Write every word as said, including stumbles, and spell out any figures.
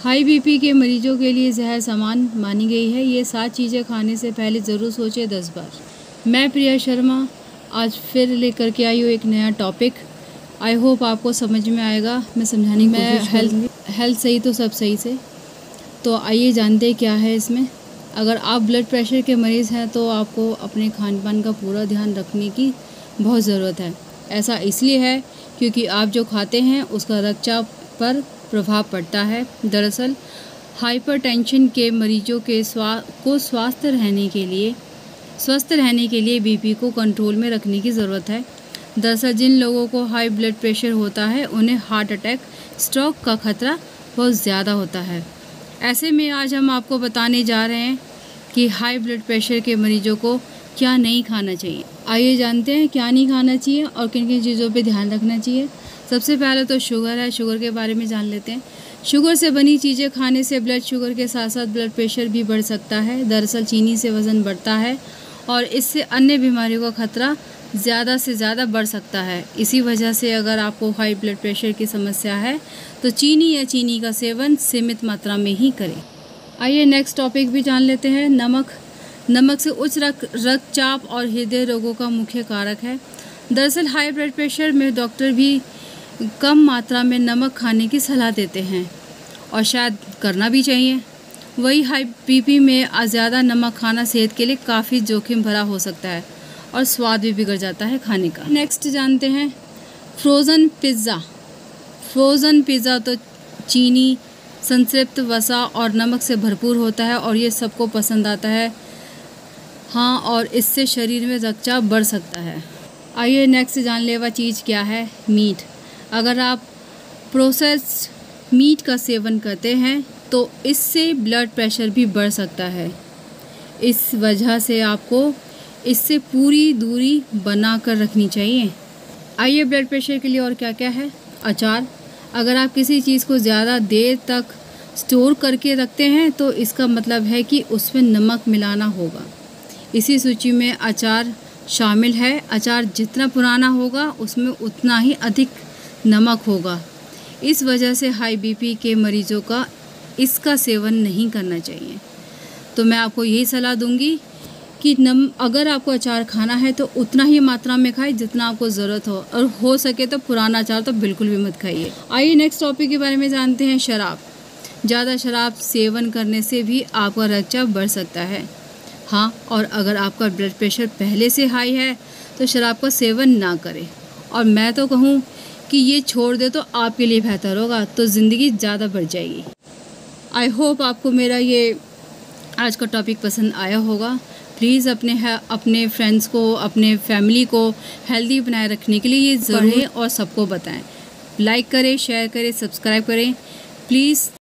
High BP के मरीजों के लिए जहर सामान मानी गई है। ये सात चीज़ें खाने से पहले ज़रूर सोचें दस बार। मैं प्रिया शर्मा आज फिर लेकर के आई हूँ एक नया टॉपिक। आई होप आपको समझ में आएगा। मैं समझाने की कोशिश करूँगी। हेल्थ सही तो सब सही से। तो आइए जानते हैं क्या है इसमें। अगर आप ब्लड प्रेशर के मरीज़ हैं तो आपको अपने खान पान का पूरा ध्यान रखने की बहुत ज़रूरत है। ऐसा इसलिए है क्योंकि आप जो खाते हैं उसका रक्तचाप पर प्रभाव पड़ता है। दरअसल हाइपरटेंशन के मरीजों के स्वा को स्वस्थ रहने के लिए स्वस्थ रहने के लिए बीपी को कंट्रोल में रखने की ज़रूरत है। दरअसल जिन लोगों को हाई ब्लड प्रेशर होता है उन्हें हार्ट अटैक, स्ट्रोक का खतरा बहुत ज़्यादा होता है। ऐसे में आज हम आपको बताने जा रहे हैं कि हाई ब्लड प्रेशर के मरीजों को क्या नहीं खाना चाहिए। आइए जानते हैं क्या नहीं खाना चाहिए और किन किन चीज़ों पे ध्यान रखना चाहिए। सबसे पहले तो शुगर है। शुगर के बारे में जान लेते हैं। शुगर से बनी चीज़ें खाने से ब्लड शुगर के साथ साथ ब्लड प्रेशर भी बढ़ सकता है। दरअसल चीनी से वज़न बढ़ता है और इससे अन्य बीमारियों का खतरा ज़्यादा से ज़्यादा बढ़ सकता है। इसी वजह से अगर आपको हाई ब्लड प्रेशर की समस्या है तो चीनी या चीनी का सेवन सीमित मात्रा में ही करें। आइए नेक्स्ट टॉपिक भी जान लेते हैं। नमक नमक से उच्च रक्तचाप और हृदय रोगों का मुख्य कारक है। दरअसल हाई ब्लड प्रेशर में डॉक्टर भी कम मात्रा में नमक खाने की सलाह देते हैं और शायद करना भी चाहिए। वही हाई बीपी में ज़्यादा नमक खाना सेहत के लिए काफ़ी जोखिम भरा हो सकता है और स्वाद भी बिगड़ जाता है खाने का। नेक्स्ट जानते हैं फ्रोज़न पिज़्ज़ा। फ्रोज़न पिज़्ज़ा तो चीनी, संतृप्त वसा और नमक से भरपूर होता है और ये सबको पसंद आता है। हाँ, और इससे शरीर में रक्तचाप बढ़ सकता है। आइए नेक्स्ट जानलेवा चीज़ क्या है। मीट। अगर आप प्रोसेस्ड मीट का सेवन करते हैं तो इससे ब्लड प्रेशर भी बढ़ सकता है। इस वजह से आपको इससे पूरी दूरी बना कर रखनी चाहिए। आइए ब्लड प्रेशर के लिए और क्या क्या है। अचार। अगर आप किसी चीज़ को ज़्यादा देर तक स्टोर करके रखते हैं तो इसका मतलब है कि उसमें नमक मिलाना होगा। इसी सूची में अचार शामिल है। अचार जितना पुराना होगा उसमें उतना ही अधिक नमक होगा। इस वजह से हाई बीपी के मरीजों का इसका सेवन नहीं करना चाहिए। तो मैं आपको यही सलाह दूंगी कि नम अगर आपको अचार खाना है तो उतना ही मात्रा में खाएं जितना आपको ज़रूरत हो, और हो सके तो पुराना अचार तो बिल्कुल भी मत खाइए। आइए नेक्स्ट टॉपिक के बारे में जानते हैं। शराब। ज़्यादा शराब सेवन करने से भी आपका रक्तचाप बढ़ सकता है। हाँ, और अगर आपका ब्लड प्रेशर पहले से हाई है तो शराब का सेवन ना करें, और मैं तो कहूँ कि ये छोड़ दे तो आपके लिए बेहतर होगा, तो ज़िंदगी ज़्यादा बढ़ जाएगी। आई होप आपको मेरा ये आज का टॉपिक पसंद आया होगा। प्लीज़ अपने अपने फ्रेंड्स को, अपने फैमिली को हेल्दी बनाए रखने के लिए ये ज़रूर और सबको बताएं। लाइक करें, शेयर करें, सब्सक्राइब करें प्लीज़।